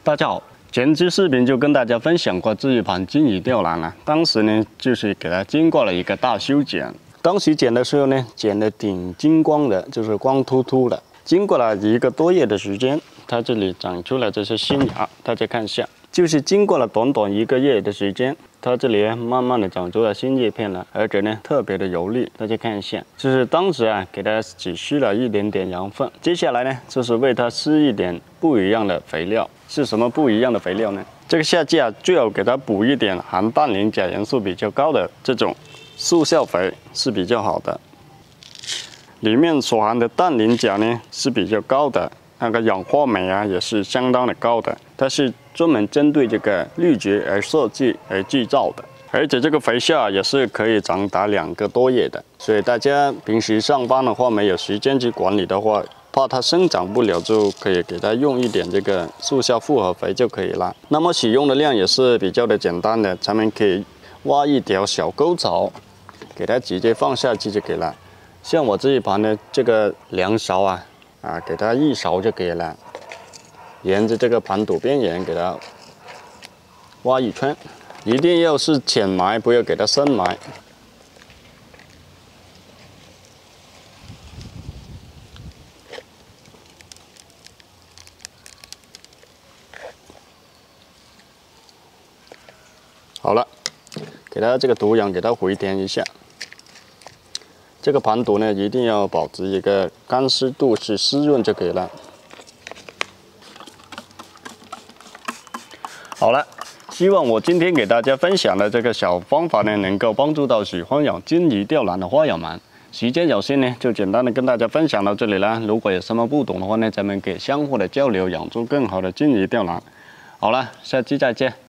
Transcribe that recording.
大家好，前期视频就跟大家分享过这一盘金鱼吊兰了。当时呢，就是给它经过了一个大修剪。当时剪的时候呢，剪的挺金光的，就是光秃秃的。经过了1个多月的时间，它这里长出了这些新芽，大家看一下。就是经过了短短1个月的时间，它这里慢慢的长出了新叶片了，而且呢特别的油绿，大家看一下。就是当时啊，给它只施了一点点羊粪。接下来呢，就是为它施一点不一样的肥料。是什么不一样的肥料呢？这个夏季啊，最好给它补一点含氮磷钾元素比较高的这种速效肥是比较好的。里面所含的氮磷钾呢是比较高的，那个氧化镁啊也是相当的高的。它是专门针对这个绿蕨而设计而制造的，而且这个肥效也是可以长达2个多月的。所以大家平时上班的话，没有时间去管理的话，怕它生长不了，就可以给它用一点这个速效复合肥就可以了。那么使用的量也是比较的简单的，咱们可以挖一条小沟槽，给它直接放下去就可以了。像我这一盘的这个2勺啊，给它1勺就可以了。沿着这个盘肚边缘给它挖一圈，一定要是浅埋，不要给它深埋。好了，给它这个土壤给它回填一下。这个盘肚呢，一定要保持一个干湿度是湿润就可以了。好了，希望我今天给大家分享的这个小方法呢，能够帮助到喜欢养金鱼吊兰的花友们。时间有限呢，就简单的跟大家分享到这里了。如果有什么不懂的话呢，咱们可以相互的交流，养出更好的金鱼吊兰。好了，下期再见。